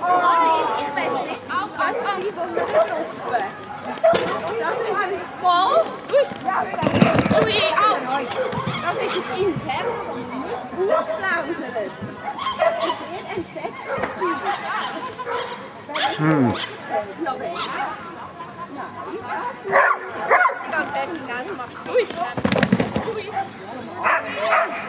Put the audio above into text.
Ich will nicht ausgehen von der Gruppe. Das ist voll. Ui, auf! Das ist das intern ausgelaufen. Das ist nicht entsetzt. Ja, wer? Nein, ich ganz fertig gemacht. Ui! Ui!